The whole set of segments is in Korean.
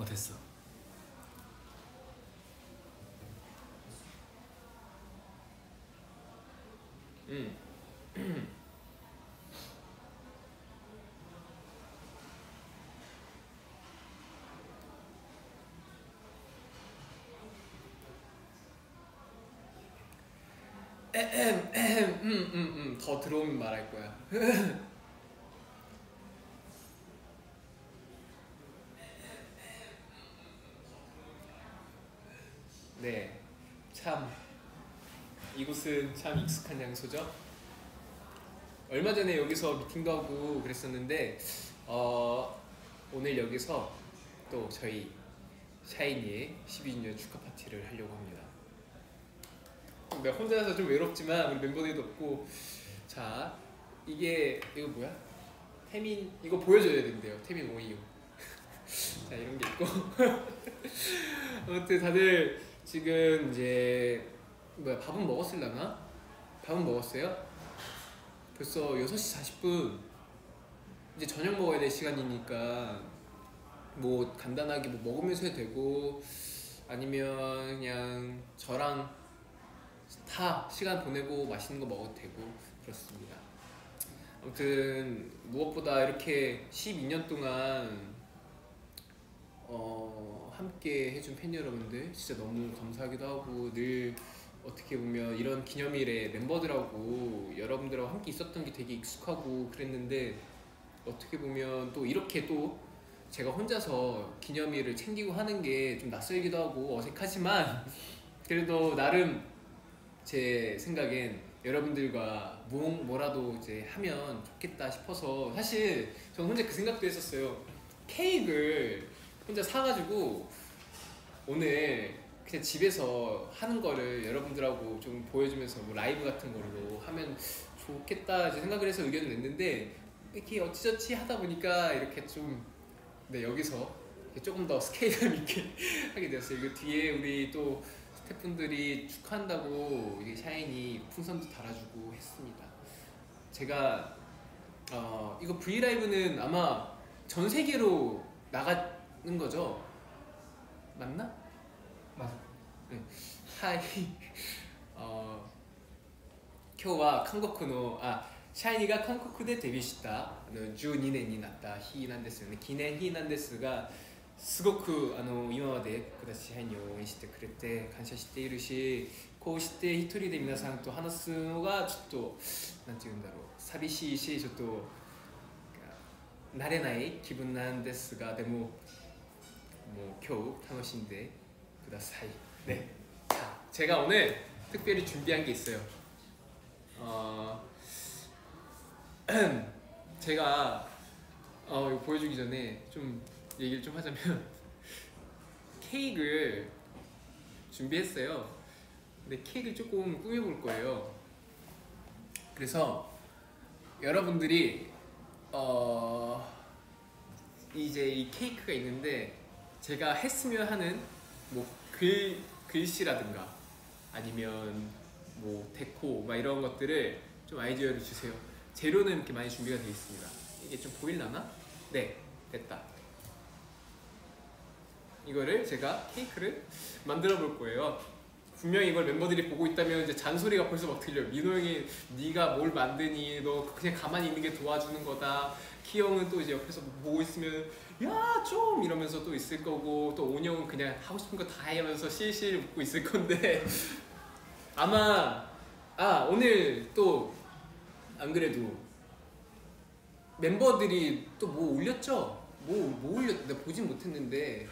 됐어. 더 들어오면 말할 거야. 네, 참 이곳은 참 익숙한 장소죠. 얼마 전에 여기서 미팅도 하고 그랬었는데 오늘 여기서 또 저희 샤이니의 12주년 축하 파티를 하려고 합니다. 내가 혼자서 좀 외롭지만 우리 멤버들도 없고. 자, 이거 뭐야? 태민 이거 보여줘야 된대요. 태민 오이유. 자, 이런 게 있고. 아무튼 다들 지금 이제 밥은 먹었을라나? 밥은 먹었어요? 벌써 6시 40분. 이제 저녁 먹어야 될 시간이니까 뭐 간단하게 뭐 먹으면서 해도 되고 아니면 그냥 저랑 다 시간 보내고 맛있는 거 먹어도 되고 그렇습니다. 아무튼 무엇보다 이렇게 12년 동안 함께 해준 팬 여러분들 진짜 너무 감사하기도 하고, 늘 어떻게 보면 이런 기념일에 멤버들하고 여러분들하고 함께 있었던 게 되게 익숙하고 그랬는데, 어떻게 보면 또 이렇게 또 제가 혼자서 기념일을 챙기고 하는 게 좀 낯설기도 하고 어색하지만 그래도 나름 제 생각엔 여러분들과 뭐라도 이제 하면 좋겠다 싶어서, 사실 저는 혼자 그 생각도 했었어요. 케이크를 혼자 사가지고 오늘 그냥 집에서 하는 거를 여러분들하고 좀 보여주면서 뭐 라이브 같은 걸로 하면 좋겠다 이제 생각을 해서 의견을 냈는데, 이렇게 어찌저찌 하다 보니까 이렇게 좀 여기서 조금 더 스케일감 있게 하게 되었어요. 이거 뒤에 우리 또 스태프분들이 축하한다고 이게 샤이니 풍선도 달아주고 했습니다. 제가 이거 브이라이브는 아마 전 세계로 나가는 거죠? 맞나? 맞아. 네. 하이 今日は韓国のシャイニーが韓国でデビューした12年になった日なんですよね。記念日なんですが、すごく今まで僕たちシャイニーを応援してくれて感謝しているし、こうして一人で皆さんと話すのがちょっとなんて言うんだろう、寂しいしちょっと慣れない気分なんですが、でももう今日楽しんでください。네. 자, 제가 오늘 특별히 준비한 게 있어요. 제가 이거 보여주기 전에 좀 얘기를 좀 하자면 케이크를 준비했어요. 근데 케이크를 조금 꾸며볼 거예요. 그래서 여러분들이 이제 이 케이크가 있는데 제가 했으면 하는 뭐 글씨라든가 아니면 뭐 데코 막 이런 것들을 좀 아이디어를 주세요. 재료는 이렇게 많이 준비가 되어 있습니다. 이게 좀 보일라나? 네, 됐다. 이거를 제가 케이크를 만들어 볼 거예요. 분명히 이걸 멤버들이 보고 있다면 이제 잔소리가 벌써 막 들려요. 민호 형이 네가 뭘 만드니? 너 그냥 가만히 있는 게 도와주는 거다. 키 형은 또 이제 옆에서 보고 있으면 야 좀 이러면서 또 있을 거고, 또 온 형은 그냥 하고 싶은 거 다 하면서 실실 웃고 있을 건데 아마 오늘 또 안 그래도 멤버들이 또 뭐 올렸죠? 뭐 올렸? 내가 보진 못했는데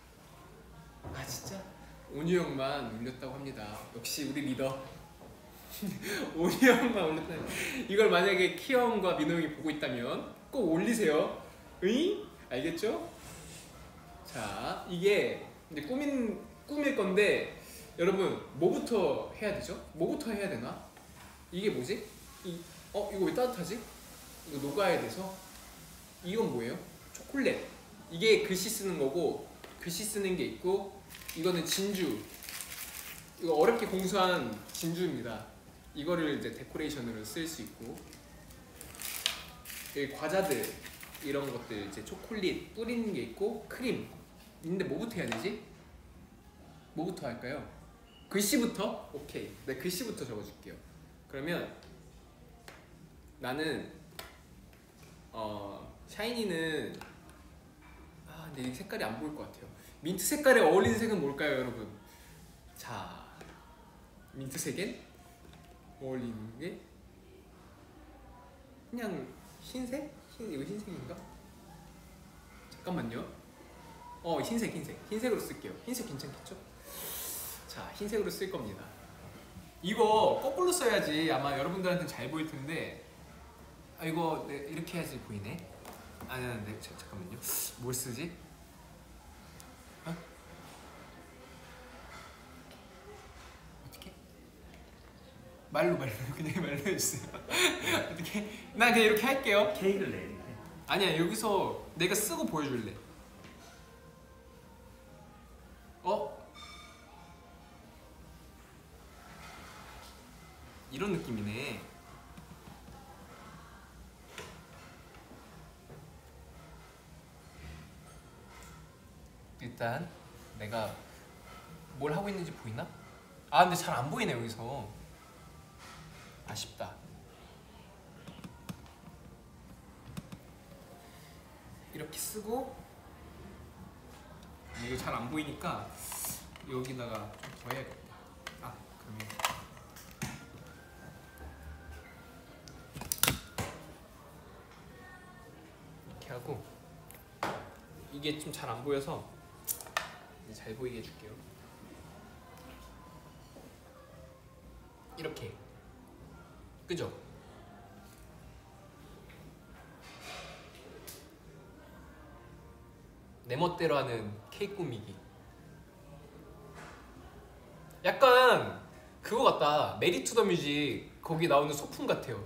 진짜 온유 형만 올렸다고 합니다. 역시 우리 리더 온유 형만 올렸다. 이걸 만약에 키 형과 민호 형이 보고 있다면 꼭 올리세요. 응? 알겠죠? 자, 이게 이제 꾸밀 건데 여러분 뭐부터 해야 되죠? 뭐부터 해야 되나? 이게 뭐지? 이거 왜 따뜻하지? 이거 녹아야 돼서. 이건 뭐예요? 초콜릿. 이게 글씨 쓰는 거고, 글씨 쓰는 게 있고, 이거는 진주. 이거 어렵게 공수한 진주입니다. 이거를 이제 데코레이션으로 쓸 수 있고, 여기 과자들 이런 것들 이제 초콜릿 뿌리는 게 있고, 크림 있는데 뭐부터 해야 되지? 뭐부터 할까요? 글씨부터? 오케이. 네, 글씨부터 적어줄게요. 그러면 나는 샤이니는 근데 이 색깔이 안 보일 것 같아요. 민트 색깔에 어울리는 색은 뭘까요, 여러분? 자, 민트색엔 어울리는 게 그냥 흰색? 이거 흰색인가? 잠깐만요. 흰색으로 쓸게요. 흰색 괜찮겠죠? 자, 흰색으로 쓸 겁니다. 이거 거꾸로 써야지 아마 여러분들한테 잘 보일 텐데 이거 이렇게 해야지 보이네. 네, 잠깐만요. 뭘 쓰지? 어떻게? 말로 그냥 말로 해주세요. 어떻게? 나 그냥 이렇게 할게요. 케이크를 내리네. 아니야, 여기서 내가 쓰고 보여줄래. 이런 느낌이네. 일단 내가 뭘 하고 있는지 보이나? 근데 잘 안 보이네 여기서. 아쉽다. 이렇게 쓰고 이거 잘 안 보이니까 여기다가 좀 더 해야겠다. 그러면 이렇게 하고 이게 좀 잘 안 보여서 잘 보이게 해줄게요. 이렇게. 그죠? 내 멋대로 하는 케이크 꾸미기. 약간 그거 같다. 메리 투 더 뮤직 거기 나오는 소품 같아요.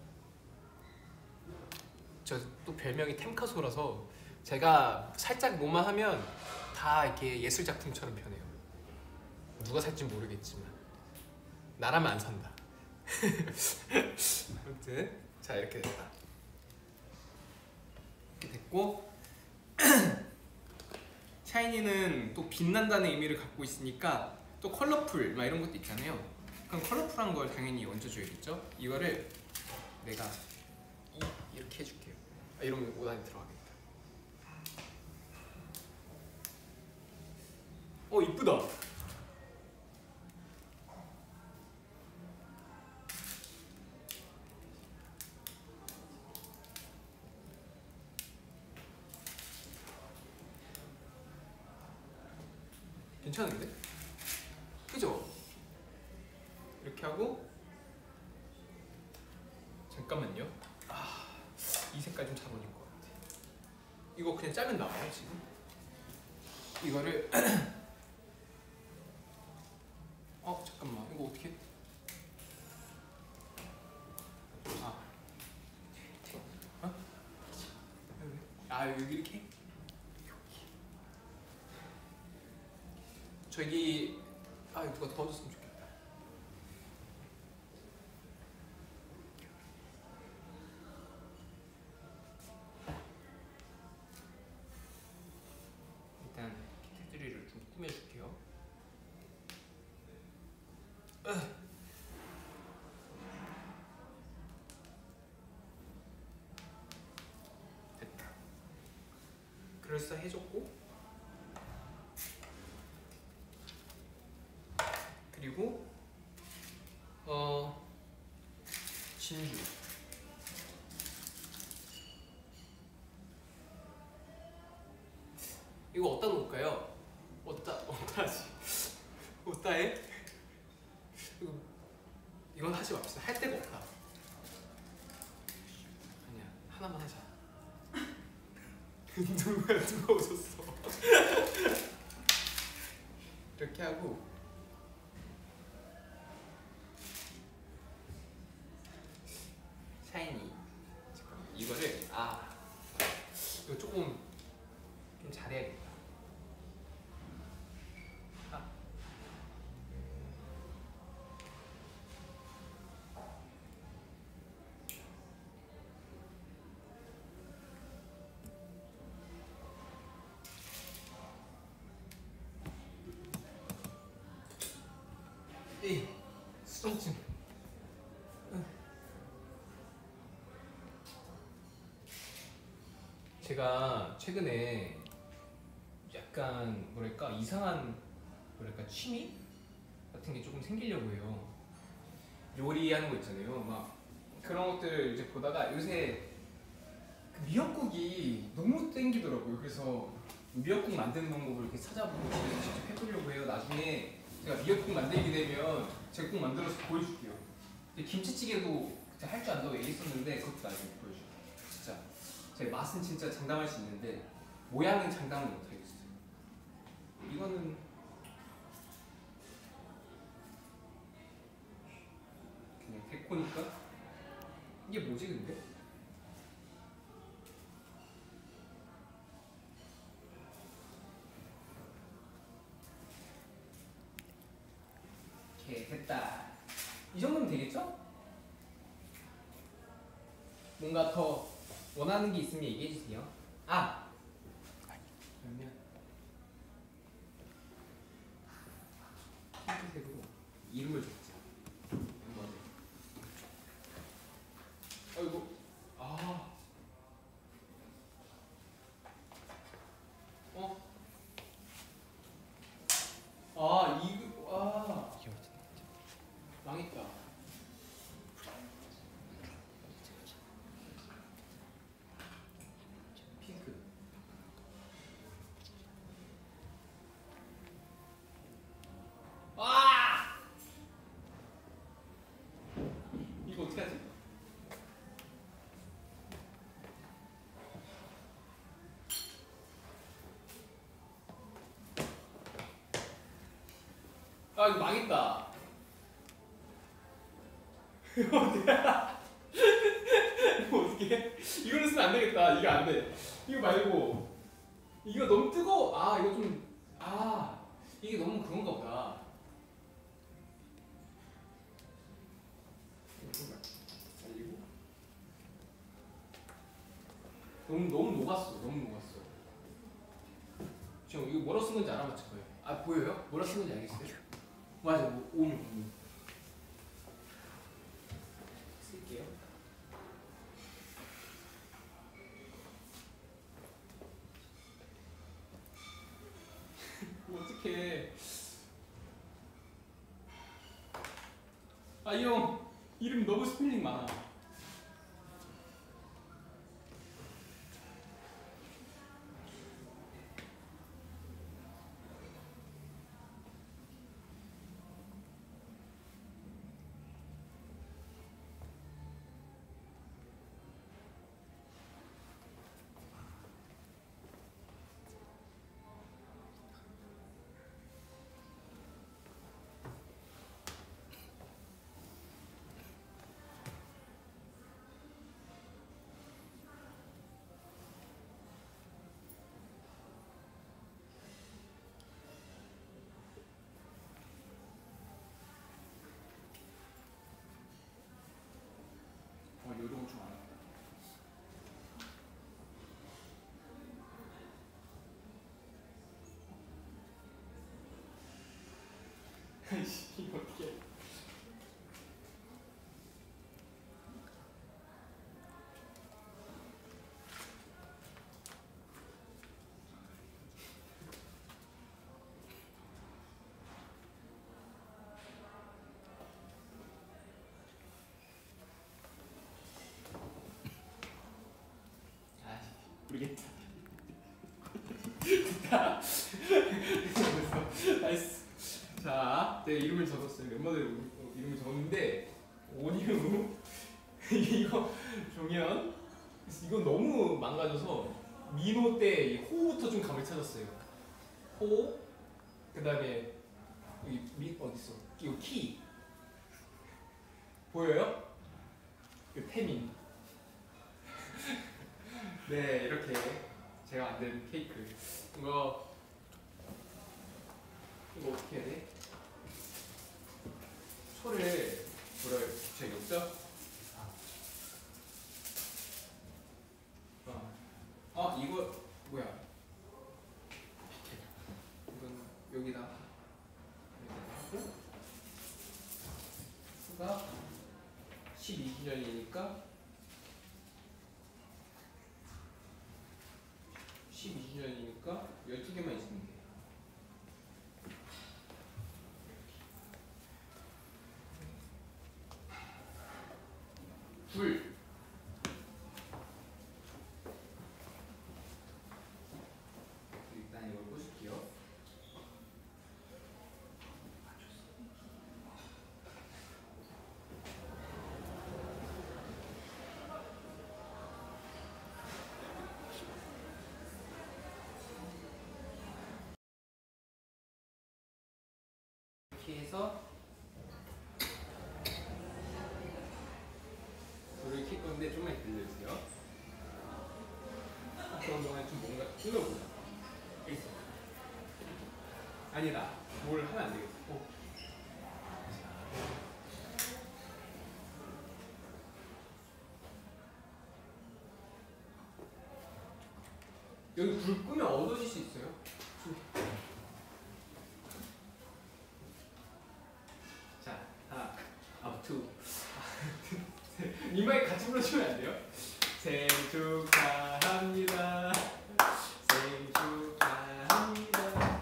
저 또 별명이 템카소라서 제가 살짝 뭐만 하면 다 이렇게 예술 작품처럼 변해요. 누가 살지 모르겠지만 나라면 안 산다. 아무튼 자, 이렇게 됐다. 이렇게 됐고 샤이니는 또 빛난다는 의미를 갖고 있으니까 또 컬러풀 막 이런 것도 있잖아요. 그럼 컬러풀한 걸 당연히 얹어줘야겠죠. 이거를 내가 이렇게 해줄게요. 이러면 옷 안에 들어가겠다. 이쁘다. 괜찮은데? 그죠? 이렇게 하고 잠깐만요. 이 색깔 좀 잘 어울릴 것 같아. 이거 그냥 짜면 나와요 지금. 이거를 잠깐만, 이거 어떻게? 여기 이렇게? 저기 누가 도와줬으면 좋겠다. 일단 테두리를 좀 꾸며줄게요. 됐다. 그럴싸해졌고, 그리고 진주. 이거 어디다 놓을까요? 어디다지? 어디다해? 이건 하지 맙시다. 할 데가 없다. 아니야, 하나만 하자. 누가 웃었어? 이렇게 하고 샤이니. 잠깐만, 이거를 이거 조금 좀 잘해야겠다. 수전증. 제가 최근에 약간 뭐랄까 이상한 뭐랄까 취미 같은 게 조금 생기려고 해요. 요리하는 거 있잖아요. 막 그런 것들 이제 보다가 요새 그 미역국이 너무 땡기더라고요. 그래서 미역국 만드는 방법을 이렇게 찾아보고 집에서 직접 해보려고 해요. 나중에 제가 미역국 만들게 되면 제가 꼭 만들어서 보여줄게요. 근데 김치찌개도 할 줄 안다고 얘기했었는데 그것도 나중에 보여줄게요. 진짜 제 맛은 진짜 장담할 수 있는데 모양은 장담을 못하겠어요. 이거는 그냥 데코니까. 이게 뭐지 근데? 오케이 됐다. 이 정도면 되겠죠? 뭔가 더 원하는 게 있으면 얘기해 주세요. 아! 그러면 핑크색으로 이름을 적자. 아이고. 아. 어? 아, 이거 아. 망했다. 핑크. 아! 이거 어떻게 하지? 아, 이거 망했다. 이거 어떻게? 이걸로 쓰면 안 되겠다. 이거 안 돼. 이거 말고 이거 너무 뜨거워. 아, 이거 좀 이게 너무 그런가 보다. 살리고 너무 녹았어. 너무 녹았어. 지금 이거 뭐라 쓴 건지 알아맞힐 거예요. 아, 보여요? 뭐라 쓴 건지 알겠어요? 맞아. 뭐, 오늘 쓸게요. 어떡해. 아, 이 형 이름 너무 스펠링 많아. 요런 좀 알았다. 아이씨, 이거 어떡해. 모르겠다. 됐다. 됐어. 나이스. 자, 내 이름을 적었어요. 멤버들 이름을 적었는데 오디오 이거 종현 이거 너무 망가져서 민호 때 호부터 좀 감을 찾았어요. 호, 그 다음에 여기 어디 있어? 이거 키 보여요? 그 태민. 네, 이렇게 제가 만든 케이크. 이거 어떻게 해야 돼? 초를 뭐라 붙여야겠죠? 이거 뭐야? 이건 여기다 하고 12주년이니까 12주년이니까 12개만 있으면 돼. 불 일단 이걸 꽂을게요. 이렇게 해서 불을 켤 건데 좀만 기다려주세요. 그런 동안 좀 뭔가 뜯어보자. 있어. 아니다. 뭘 하면 안 되겠어. 여기 불 끄면 어두워질 수 있어요. 자, 하나, 투. 이 마이크 같이 불러주면 안 돼요? 생일 축하합니다. 생일 축하합니다.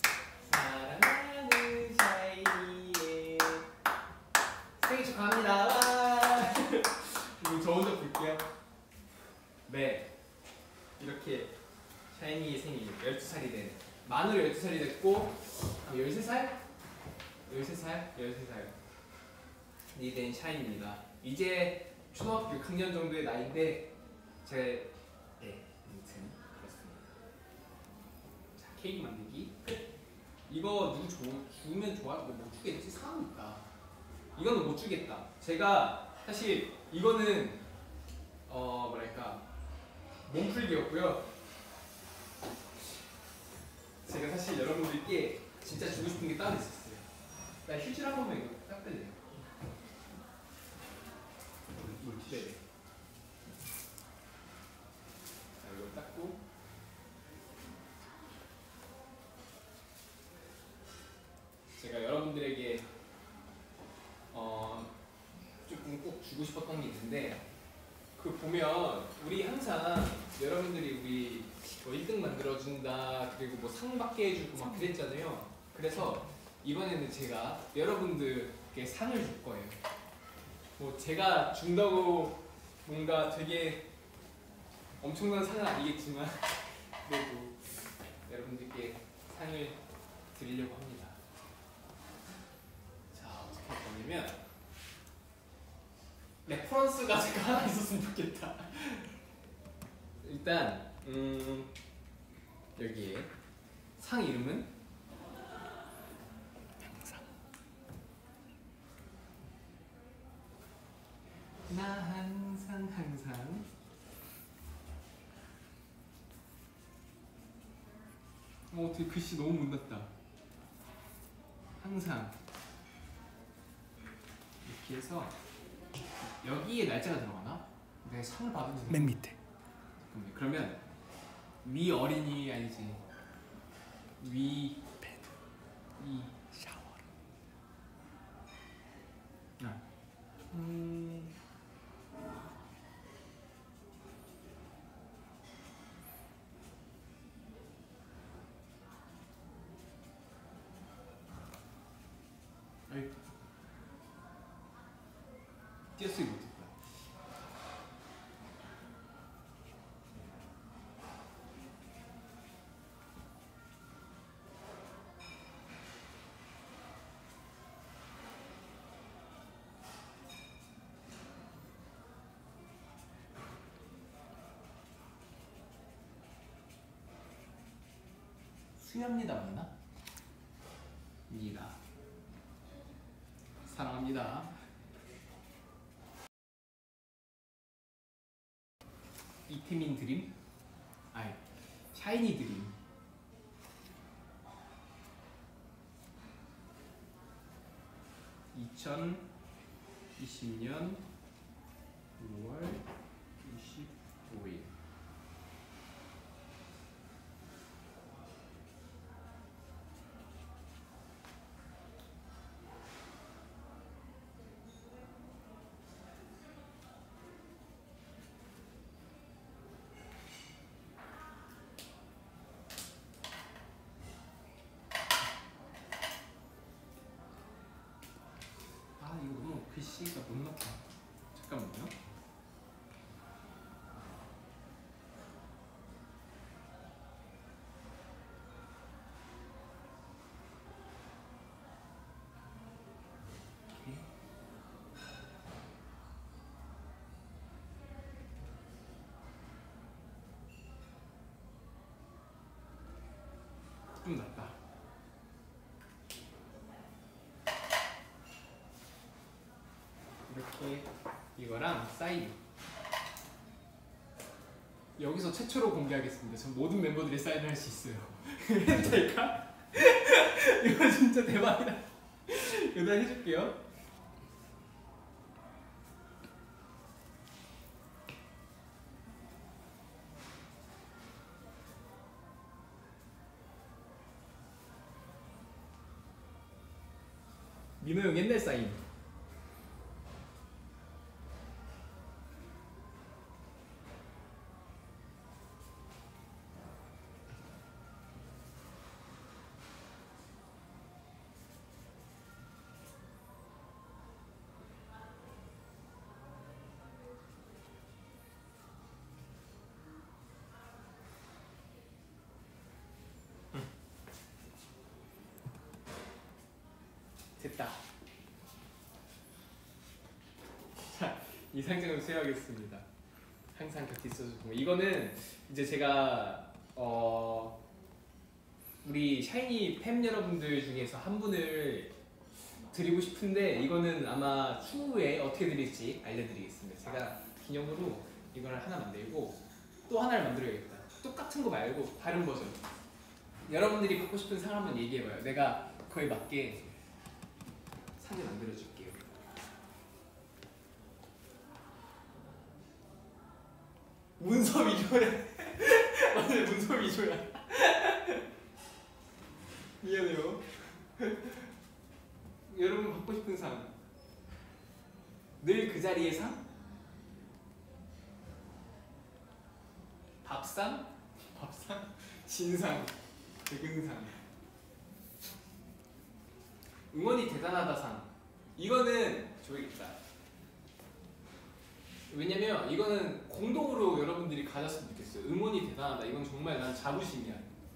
사랑하는 샤이니의 생일 축하합니다. 와. 저 혼자 볼게요. 네, 이렇게 샤이니의 생일 12살이 된, 만으로 12살이 됐고 13살? 13살이 된 샤이니입니다. 이제 초등학교 6학년 정도의 나이인데 아무튼 그렇습니다. 자, 케이크 만들기 끝. 이거 누구 주면 좋아? 이거 못 주겠지? 상하니까 이거는 못 주겠다. 제가 사실 이거는 뭐랄까 몸풀기였고요. 제가 사실 여러분들께 진짜 주고 싶은 게 따로 있었어요. 나 휴지 한 번만 이거 닦을래요. 네. 자, 이걸 닦고 제가 여러분들에게 조금 꼭 주고 싶었던 게 있는데, 그 보면 우리 항상 여러분들이 우리 뭐 1등 만들어준다, 그리고 뭐 상 받게 해주고 막 그랬잖아요. 그래서 이번에는 제가 여러분들께 상을 줄 거예요. 뭐 제가 준다고 뭔가 되게 엄청난 상은 아니겠지만 그래도 여러분들께 상을 드리려고 합니다. 자, 어떻게 할 거냐면 레퍼런스 가지가 하나 있었으면 좋겠다. 일단 여기에 상 이름은 나 항상 어떻게 글씨 너무 못났다. 항상 이렇게 해서 여기에 날짜가 들어가나? 내가 상을 받은 맨 밑에. 그러면 위 어린이 아니지? 위 패드 이 샤워. 띄어쓰기 못했다. 수야입니다 맞나? 입니다. 사랑합니다. 이태민 드림? 아니, 샤이니 드림. (2020년 5월 25일) PC가 못 났다. 잠깐만요. 좀 낫다. 이렇게 이거랑 사인 여기서 최초로 공개하겠습니다. 전 모든 멤버들이 사인을 할 수 있어요. 해도 될까? 이거 진짜 대박이다. 이거 해줄게요. 민호 형 옛날 사인. 됐다. 자, 이 상징을 수여하겠습니다. 항상 곁에 있어주고 이거는 이제 제가 우리 샤이니 팬 여러분들 중에서 한 분을 드리고 싶은데 이거는 아마 추후에 어떻게 드릴지 알려드리겠습니다. 제가 기념으로 이걸 하나 만들고 또 하나를 만들어야겠다. 똑같은 거 말고 다른 버전. 여러분들이 갖고 싶은 상 한번 얘기해봐요. 내가 그거에 맞게 상을 만들어줄게요. 문서 위조래. 맞아요, 문서 위조야. 미안해요. 여러분 갖고 싶은 상. 늘 그 자리의 상? 밥상? 밥상? 진상? 대근상? 응원이 대단하다 상. 이거는 줘야겠다. 왜냐면 이거는 공동으로 여러분들이 가졌으면 좋겠어요. 응원이 대단하다. 이건 정말 난 자부심이야.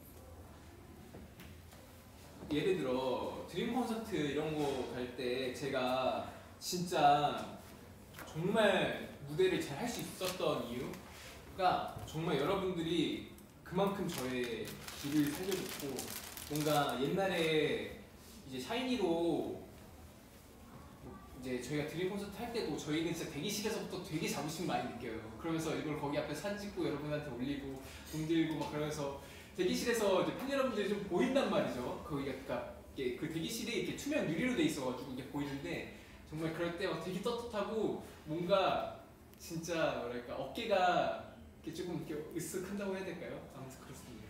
예를 들어 드림 콘서트 이런 거 갈 때 제가 진짜 정말 무대를 잘 할 수 있었던 이유가 정말 여러분들이 그만큼 저의 길을 살려줬고 뭔가 옛날에 이제 샤이니로 이제 저희가 드림 콘서트 할 때도 저희는 진짜 대기실에서부터 되게 자부심 많이 느껴요. 그러면서 이걸 거기 앞에 사진 찍고 여러분한테 올리고 돈 들고 막 그러면서 대기실에서 이제 팬 여러분들이 좀 보인단 말이죠. 거기가 그 대기실이 이렇게 투명 유리로 돼 있어가지고 이게 보이는데 정말 그럴 때 막 되게 떳떳하고 뭔가 진짜 뭐랄까 어깨가 이렇게 조금 이렇게 으쓱한다고 해야 될까요? 아무튼 그렇습니다.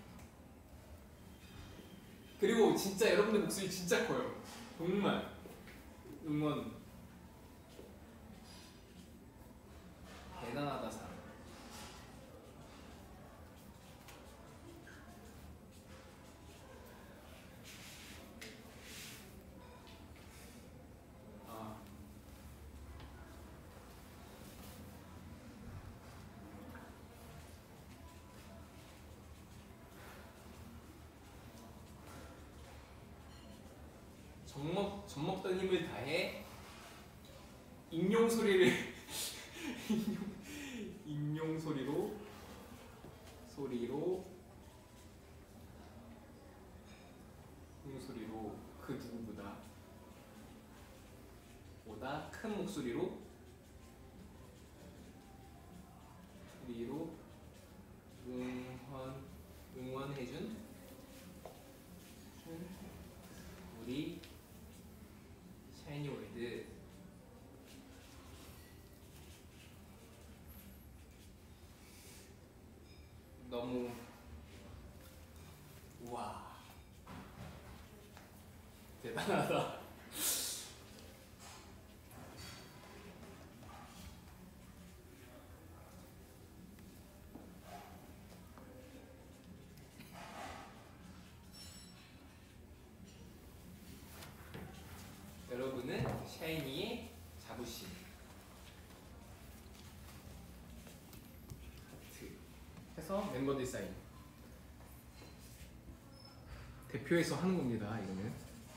그리고 진짜 여러분들 목소리 진짜 커요. 정말 응원 대단하다 상. 젖먹던 힘을 다해 인용 소리를 인용 소리로 그 누구보다 보다 큰 목소리로 응원해준 우리 샤이니 월드. 너무 우와 대단하다. 여러분은 샤이니의 자부심. 와주신 해서 멤버들 사인 대표해서 하는 겁니다. 이거는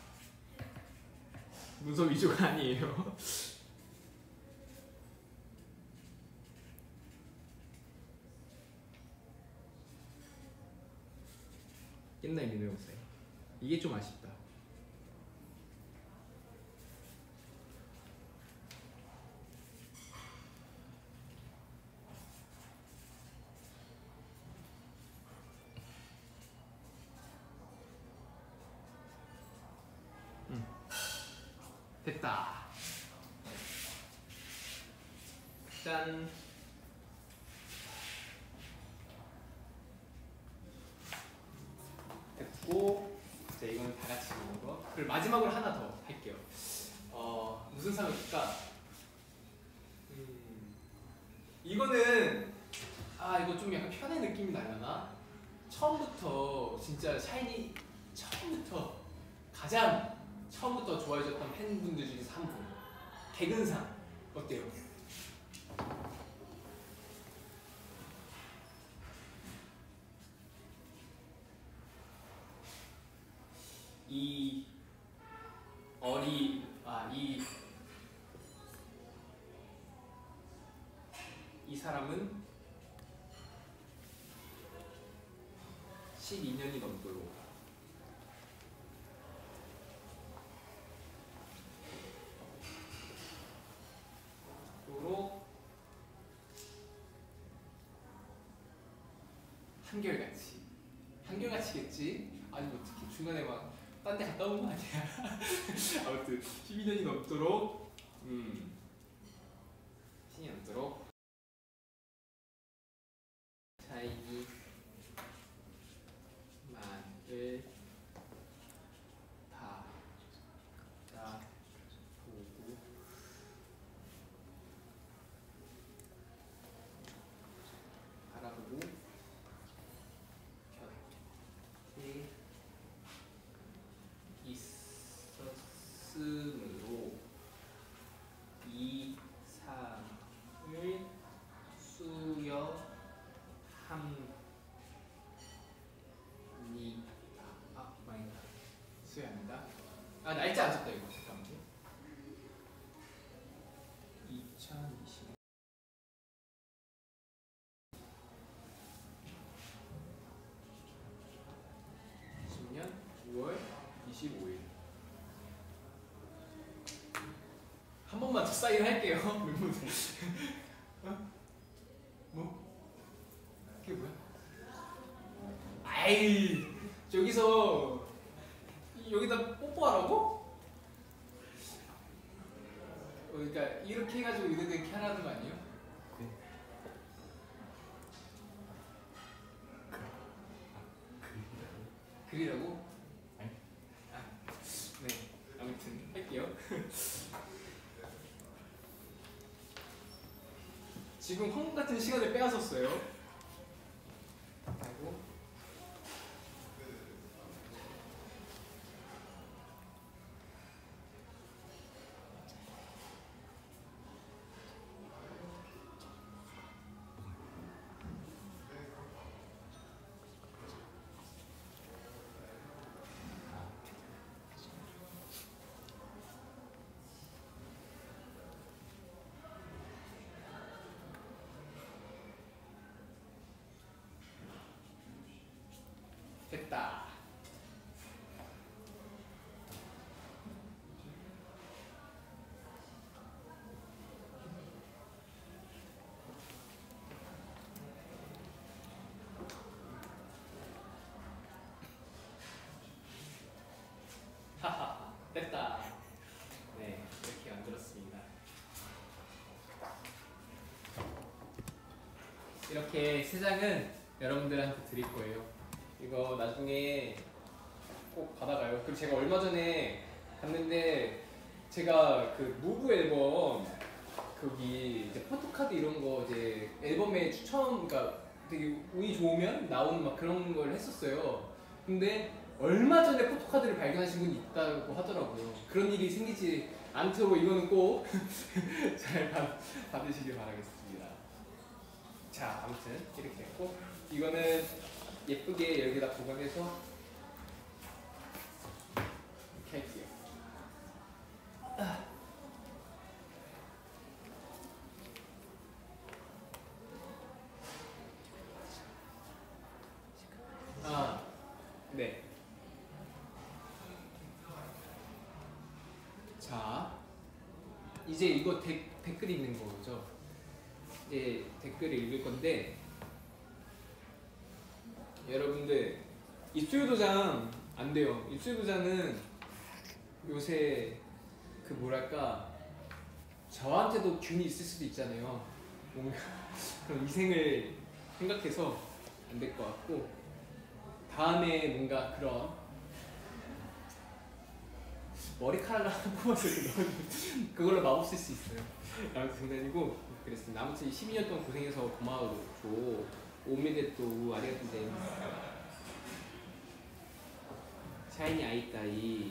문서 위조가 아니에요. 옛날 민호 형 사인. 이게 좀 아쉽다. 됐다. 짠. 됐고, 이제 이건 다 같이 먹는 거. 그리고 마지막으로 하나 더 할게요. 무슨 상을 줄까? 이거는 이거 좀 약간 편의 느낌이 나려나? 처음부터 진짜 샤이니 처음부터 가장 처음부터 좋아해줬던 팬분들 중에서 한 분. 개근상 어때요? 이 사람은 12년이 넘도록 한결같이겠지? 아니 뭐 어떻게 중간에 막 딴 데 갔다 온 거 아니야? 아무튼 12년이 넘도록 12년이 넘도록 샤이니 만을 보고 바라보고 곁에 있었으므로 이 상을 수여합니다. 수여합니다. 날짜 안 썼다 이거. 잠깐만요. 2020 20년 9월 25일. 한 번만 더 사인할게요. 멤버들. 뭐? 그게 뭐야? 아이, 저기서 여기다 뽀뽀하라고? 그러니까 이렇게 해가지고 이렇게 하라는 거 아니에요? 그리라고? 네. 아무튼 할게요. 지금 황금 같은 시간을 빼앗았어요. 그리고 됐다. 하하, 됐다. 네, 이렇게 만들었습니다. 이렇게 세 장은 여러분들한테 드릴 거예요. 이거 나중에 꼭 받아가요. 그리고 제가 얼마 전에 갔는데 제가 그 무브 앨범 거기 이제 포토카드 이런 거 이제 앨범에 추천, 그러니까 되게 운이 좋으면 나오는 막 그런 걸 했었어요. 근데 얼마 전에 포토카드를 발견하신 분이 있다고 하더라고요. 그런 일이 생기지 아무튼 뭐 이거는 꼭 잘 받으시길 바라겠습니다. 자, 아무튼 이렇게 됐고 이거는 예쁘게 여기다 보관해서 이렇게 할게요. 네. 자, 이제 이거 댓글 읽는 거죠. 이제 댓글을 읽을 건데 여러분들 입술 도장 안 돼요. 입술 도장은 요새 그 뭐랄까 저한테도 균이 있을 수도 있잖아요. 뭔가 그런 위생을 생각해서 안 될 것 같고 다음에 뭔가 그런 머리카락을 하나 뽑아서 그걸로 마법 쓸 수 있어요. 아무튼 장난이고 그랬습니다. 아무튼 12년 동안 고생해서 고마워요. 오메데또 아리가토 샤이니 아이따이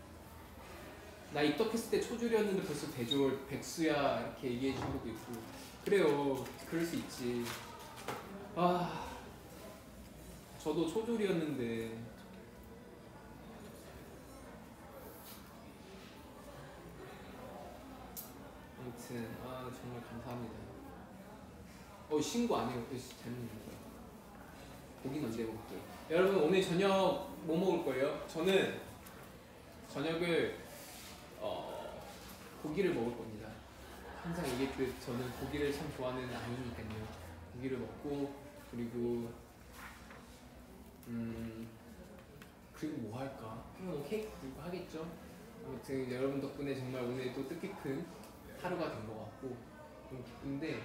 나 입덕했을 때 초졸이었는데 벌써 대졸 백수야 이렇게 얘기해 주는 것도 있고 그래요. 그럴 수 있지. 아 저도 초졸이었는데 아무튼 정말 감사합니다. 신고 안 해요. 잘못 읽은 거야. 고기는 언제 먹을게요. 여러분 오늘 저녁 뭐 먹을 거예요? 저는 저녁을 고기를 먹을 겁니다. 항상 얘기했듯 저는 고기를 참 좋아하는 아이니까요. 고기를 먹고 그리고 그리고 뭐 할까? 케이크 굴고 하겠죠? 아무튼 여러분 덕분에 정말 오늘 또 뜻깊은 하루가 된 것 같고 너무 기쁜데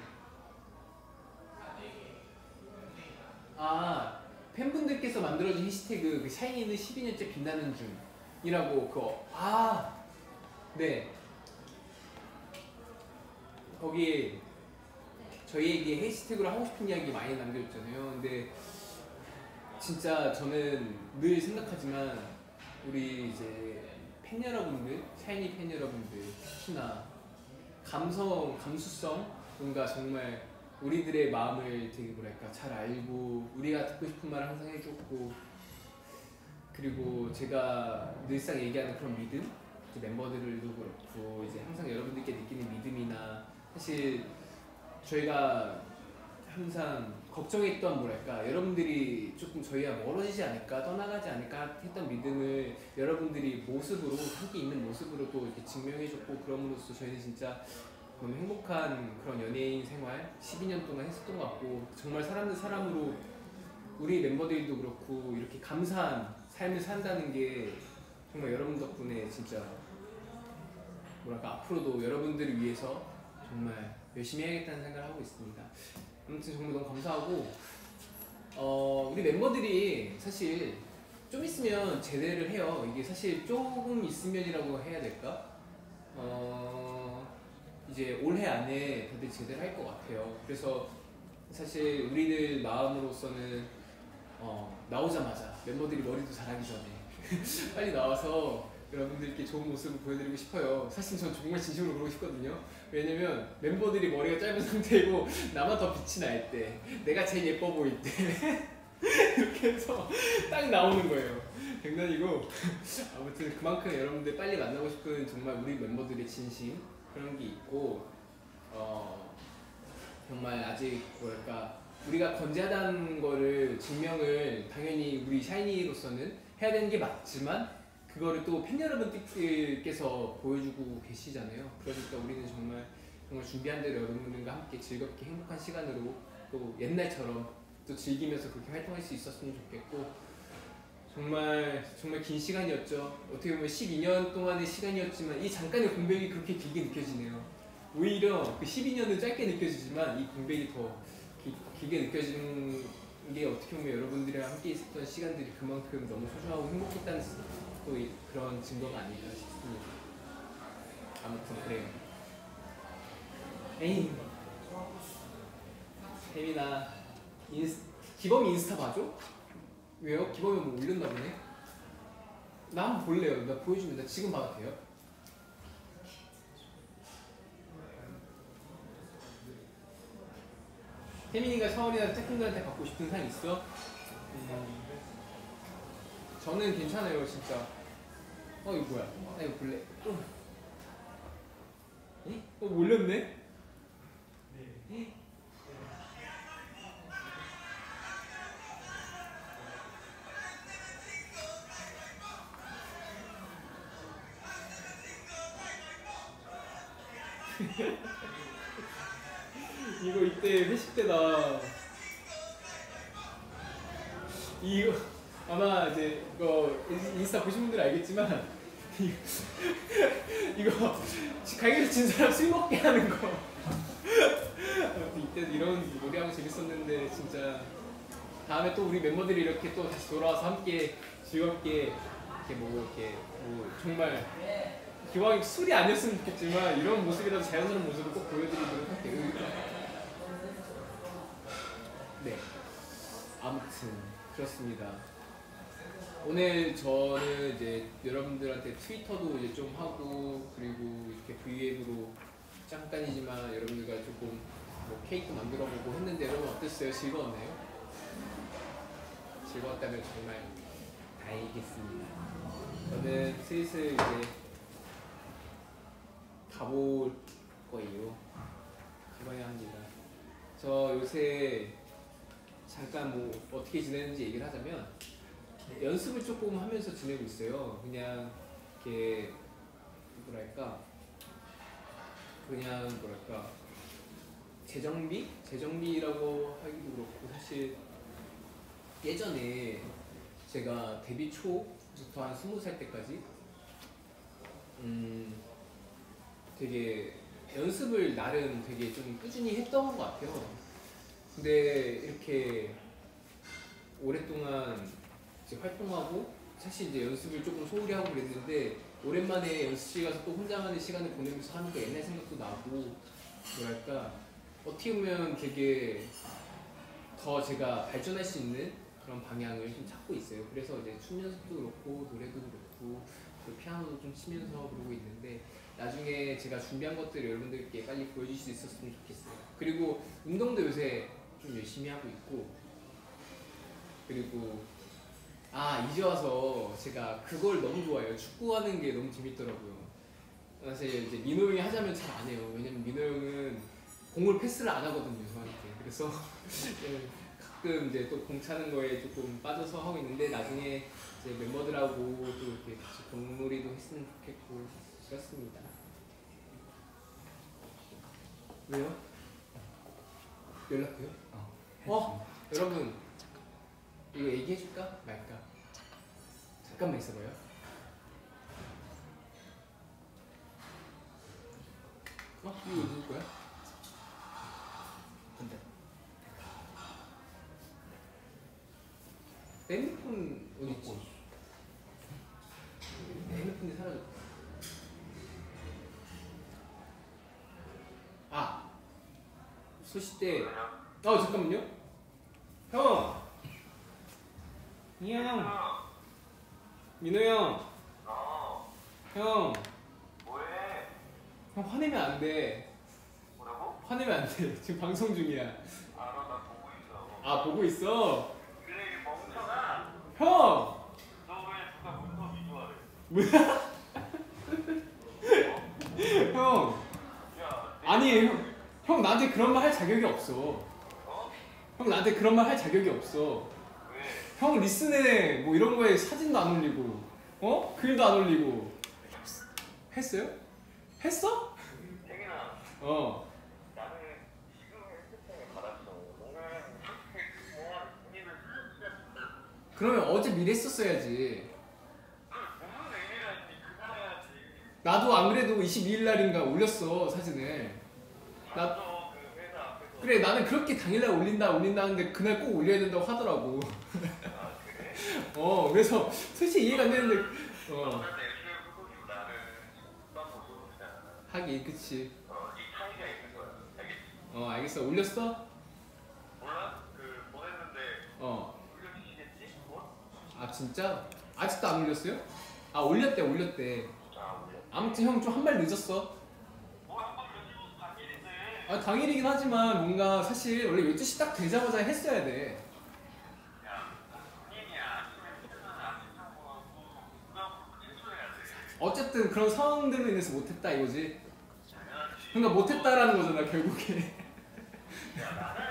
팬분들께서 만들어준 해시태그 그 샤이니는 12년째 빛나는 중이라고 그거 네 거기 저희에게 해시태그로 하고 싶은 이야기 많이 남겨줬잖아요. 근데 진짜 저는 늘 생각하지만 우리 이제 팬 여러분들, 샤이니 팬 여러분들 특히나 감수성 뭔가 정말 우리들의 마음을 되게 뭐랄까 잘 알고 우리가 듣고 싶은 말을 항상 해줬고 그리고 제가 늘상 얘기하는 그런 믿음 멤버들도 그렇고 이제 항상 여러분들께 느끼는 믿음이나 사실 저희가 항상 걱정했던 뭐랄까 여러분들이 조금 저희와 멀어지지 않을까 떠나가지 않을까 했던 믿음을 여러분들이 모습으로 함께 있는 모습으로 또 이렇게 증명해줬고 그럼으로써 저희는 진짜 너무 행복한 그런 연예인 생활 12년 동안 했었던 것 같고 정말 사람으로 우리 멤버들도 그렇고 이렇게 감사한 삶을 산다는 게 정말 여러분 덕분에 진짜 뭐랄까 앞으로도 여러분들을 위해서 정말 열심히 해야겠다는 생각을 하고 있습니다. 아무튼 정말 너무 감사하고 우리 멤버들이 사실 좀 있으면 제대를 해요. 이게 사실 조금 있으면이라고 해야 될까? 이제 올해 안에 다들 제대를 할 것 같아요. 그래서 사실 우리들 마음으로서는 나오자마자 멤버들이 머리도 자라기 전에 빨리 나와서 여러분들께 좋은 모습을 보여드리고 싶어요. 사실 전 정말 진심으로 그러고 싶거든요. 왜냐면 멤버들이 머리가 짧은 상태이고 나만 더 빛이 날 때 내가 제일 예뻐 보일 때 이렇게 해서 딱 나오는 거예요. 장난이고 아무튼 그만큼 여러분들 빨리 만나고 싶은 정말 우리 멤버들의 진심 그런 게 있고 정말 아직 뭐랄까 우리가 건재하다는 거를 증명을 당연히 우리 샤이니로서는 해야 되는 게 맞지만 그거를 또 팬 여러분들께서 보여주고 계시잖아요. 그러니까 우리는 정말 준비한 대로 여러분들과 함께 즐겁게 행복한 시간으로 또 옛날처럼 또 즐기면서 그렇게 활동할 수 있었으면 좋겠고 정말 긴 시간이었죠. 어떻게 보면 12년 동안의 시간이었지만 이 잠깐의 공백이 그렇게 길게 느껴지네요. 오히려 그 12년은 짧게 느껴지지만 이 공백이 더 길게 느껴지는 게 어떻게 보면 여러분들이랑 함께 있었던 시간들이 그만큼 너무 소중하고 행복했다는 또 그런 증거가 아닐까 싶습니다. 아무튼 그래요. 에이 혜민아 기범이 인스타 봐줘? 왜요? 기범이 뭐 올렸나 보네? 나 한번 볼래요. 나 보여주면 나 지금 봐도 돼요? 혜민이가 샤원이나 짝꿍들한테 갖고 싶은 상 있어? 저는 괜찮아요 진짜. 이거 뭐야? 나 이거 볼래? 몰렸네? 이거 이때 회식 때다. 이거 아마 이제 이거 인스타 보신 분들 알겠지만 이거 가게에서 진 사람 술 먹게 하는 거. 이때 이런 놀이하고 재밌었는데 진짜 다음에 또 우리 멤버들이 이렇게 또 다시 돌아와서 함께 즐겁게 이렇게 뭐 정말 기왕 술이 아니었으면 좋겠지만 이런 모습이라도 자연스러운 모습을 꼭 보여드리도록 할게요. 네, 아무튼 그렇습니다. 오늘 저는 이제 여러분들한테 트위터도 이제 좀 하고 그리고 이렇게 브이앱으로 잠깐이지만 여러분들과 조금 뭐 케이크 만들어보고 했는데 여러분 어땠어요? 즐거웠나요? 즐거웠다면 정말 다행이겠습니다. 저는 슬슬 이제 가볼 거예요. 가봐야 합니다. 저 요새 잠깐 뭐 어떻게 지내는지 얘기를 하자면 연습을 조금 하면서 지내고 있어요. 그냥 이렇게 뭐랄까 재정비라고 하기도 그렇고 사실 예전에 제가 데뷔 초부터 한 20살 때까지 되게 연습을 나름 되게 좀 꾸준히 했던 것 같아요. 근데 이렇게 오랫동안 이제 활동하고 사실 이제 연습을 조금 소홀히 하고 그랬는데 오랜만에 연습실 가서 또 혼자만의 시간을 보내면서 하니까 옛날 생각도 나고 뭐랄까 어떻게 보면 되게 더 제가 발전할 수 있는 그런 방향을 좀 찾고 있어요. 그래서 이제 춤 연습도 그렇고 노래도 그렇고 피아노도 좀 치면서 그러고 있는데 나중에 제가 준비한 것들을 여러분들께 빨리 보여줄 수 있었으면 좋겠어요. 그리고 운동도 요새 좀 열심히 하고 있고 그리고 이제 와서 제가 그걸 너무 좋아해요. 축구하는 게 너무 재밌더라고요. 사실 이제 민호 형이 하자면 잘 안 해요. 왜냐면 민호 형은 공을 패스를 안 하거든요, 저한테. 그래서 가끔 이제 또 공 차는 거에 조금 빠져서 하고 있는데 나중에 이제 멤버들하고 또 이렇게 같이 공놀이도 했으면 좋겠고 그렇습니다. 왜요? 연락해요? 여러분 이거 얘기해줄까 말까? 잠깐만 있어봐요. 이거 누구 거야? 근데 핸드폰 어디 있지? 핸드폰이 사라졌다. 소시 때. 잠깐만요. 형. 민호 형. 형. 뭐해? 형 화내면 안 돼. 뭐라고? 화내면 안 돼. 지금 방송 중이야. 알아, 나 보고 있어. 보고 있어? 그래, 이 멍청아. 형! 너 왜 누가 문서 비교하래? 뭐야? 형! 야, 아니, 형 나한테 그런 말 할 자격이 없어. 형 나한테 그런 말 할 자격이 없어. 왜? 형 리슨에 뭐 이런 거에 사진도 안 올리고, 글도 안 올리고. 했어요? 했어? 태균아, 나는 지금 핸드폰을 받았어. 오늘 본인을 그러면 어제 미리 했었어야지. 무슨 의미가 있니? 그거 해야지. 나도 안 그래도 22일 날인가 올렸어, 사진을. 봤어, 그 회사 앞에서. 그래, 나는 그렇게 당일날 올린다 하는데 그날 꼭 올려야 된다고 하더라고. 아, 그래? 그래서 솔직히 이해가 안 되는데. 너는 애초에 그거기고 나는 속만 보고 그냥. 하긴, 그치. 이 차이가 있는 거야. 알겠지? 알겠어. 올렸어? 몰라? 그 보냈는데 올려주시겠지? 뭐? 진짜? 아직도 안 올렸어요? 올렸대. 올려. 아무튼 형 좀 한 발 늦었어. 뭐 한 번 늦으면 당일인데. 아 당일이긴 하지만 뭔가 사실 원래 12시 딱 되자마자 했어야 돼. 야, 본인이 아침에 퇴근 아침 정보하고 그거하고 최소해야 돼. 어쨌든 그런 상황들로 인해서 못했다 이거지. 당연하지. 그러니까 못했다라는 거잖아 결국에. 야,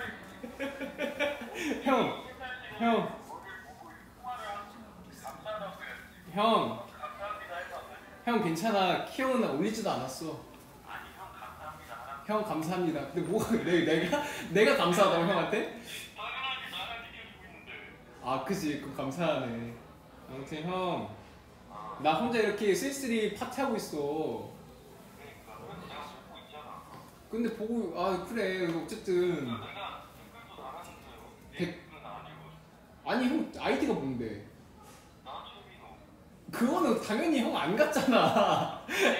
나는 형, 형, 거길 보고 통화를 하고 감사하다고 해야지. 형, 감사합니다 해서 안 돼. 형 괜찮아. 키 형은 올리지도 않았어. 아니 형 감사합니다 하라고. 형 감사합니다. 근데 뭐가 내가 감사하다고 형한테? 당연하지 나랑 지켜주고 있는데. 아 그지 그럼 감사하네. 아무튼 형, 아, 나 혼자 이렇게 쓸쓸히 파티하고 있어. 그러니까 그래서 내가 보고 있잖아. 근데 보고 아 그래 어쨌든 내가 댓글도 달았는데요. 내 댓- 댓글은 아니고 아니 형 아이디가 뭔데? 나 최민호. 그거는 당연히 형 안 갔잖아.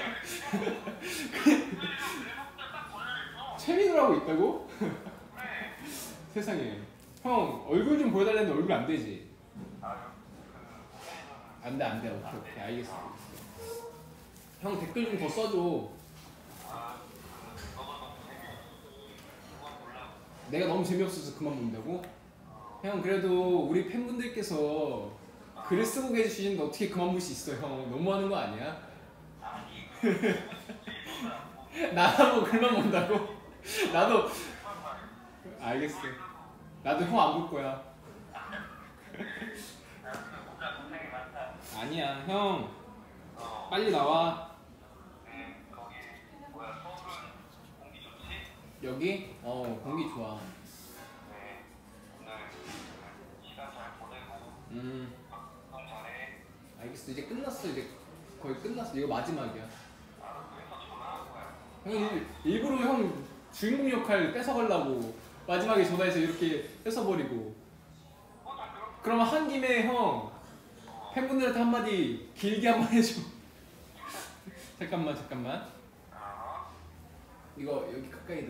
최민우라고 있다고? 세상에. 형 얼굴 좀 보여달라는데 얼굴 안 되지? 안 돼, 안 돼. 오케이, 오케이. 알겠어. 형 댓글 좀 더 써줘. 내가 너무 재미없어서 그만 본다고? 형 그래도 우리 팬분들께서 글을 쓰고 계시는데 어떻게 그만 볼 수 있어 형. 너무하는 거 아니야? 나보고 글만 본다고? 나도 알겠어. 나도 형 안 볼 거야. 아니야 형 빨리 나와. 거기 뭐야 서울은 공기 좋지? 여기? 공기 좋아. 네 오늘 시간 잘 보내고 너무 잘해. 알겠어. 이제 끝났어. 이제 거의 끝났어. 이거 마지막이야. 그래서 전화한 거야. 형 일부러 형 주인공 역할 뺏어가려고 마지막에 전화해서 이렇게 뺏어버리고. 그러면 한 김에 형 팬분들한테 한마디 길게 한번 해줘. 잠깐만. 이거 여기 가까이다.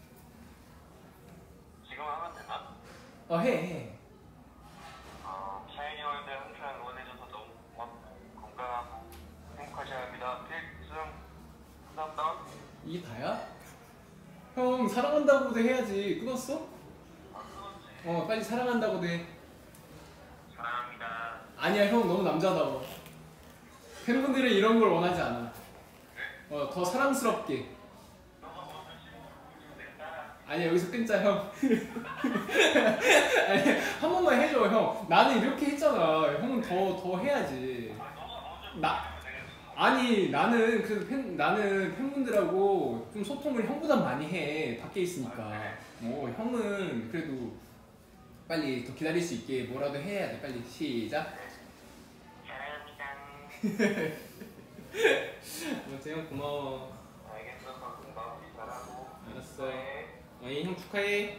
지금 하면 되나? 해. 샤이니 월드 항상 응원해줘서 너무 고맙고 건강하고 행복하셔야 합니다. 필승 감사합니다. 이게 다야? 형 사랑한다고도 해야지. 끊었어? 빨리 사랑한다고도 해. 사랑합니다. 아니야 형 너무 남자다워. 팬분들은 이런 걸 원하지 않아. 더 사랑스럽게. 아니야 여기서 끊자 형. 아니 한 번만 해줘 형. 나는 이렇게 했잖아. 형은 더 해야지. 아니 나는 나는 팬분들하고 좀 소통을 형보다 많이 해. 밖에 있으니까. 형은 그래도 빨리 더 기다릴 수 있게 뭐라도 해야 돼. 빨리 시작. 사랑합니다. 형 고마워. 알겠어. 방송 마무리 잘하고. 알았어. 형 축하해.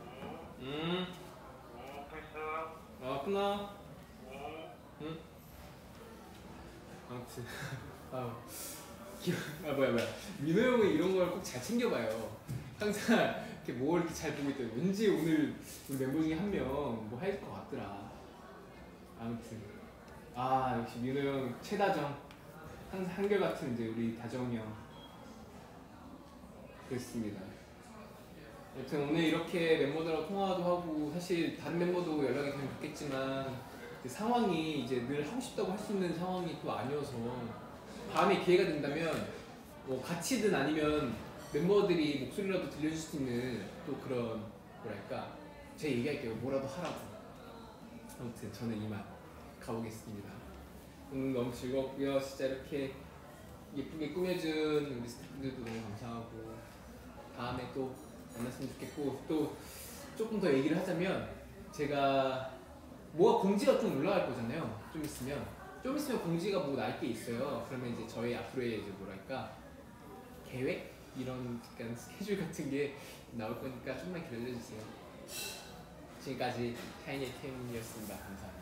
필승. 끊어. 응. 아무튼 뭐야 민호 형은 이런 걸 꼭 잘 챙겨봐요. 항상 이렇게 뭐 이렇게 잘 보고 있더니 왠지 오늘 우리 멤버 중에 한 명 뭐 할 것 같더라. 아무튼 역시 민호 형 최다정. 항상 한결같은 이제 우리 다정이 형 그렇습니다. 여튼 오늘 이렇게 멤버들하고 통화도 하고 사실 다른 멤버도 연락이 되면 좋겠지만 상황이 이제 늘 하고 싶다고 할 수 있는 상황이 또 아니어서 다음에 기회가 된다면 뭐 같이든 아니면 멤버들이 목소리라도 들려줄 수 있는 또 그런 뭐랄까 제가 얘기할게요. 뭐라도 하라고. 아무튼 저는 이만 가보겠습니다. 오늘 너무 즐겁고요. 진짜 이렇게 예쁘게 꾸며준 우리 스태프분들도 너무 감사하고 다음에 또 만났으면 좋겠고 또 조금 더 얘기를 하자면 제가 뭐가 공지가 좀 올라갈 거잖아요. 좀 있으면 공지가 뭐 날 게 있어요. 그러면 이제 저희 앞으로의 이제 뭐랄까 계획 이런 약간 스케줄 같은 게 나올 거니까 좀만 기다려주세요. 지금까지 샤이니 팀이었습니다. 감사합니다.